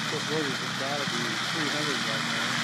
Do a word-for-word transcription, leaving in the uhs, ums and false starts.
This road has got to be three hundred right now.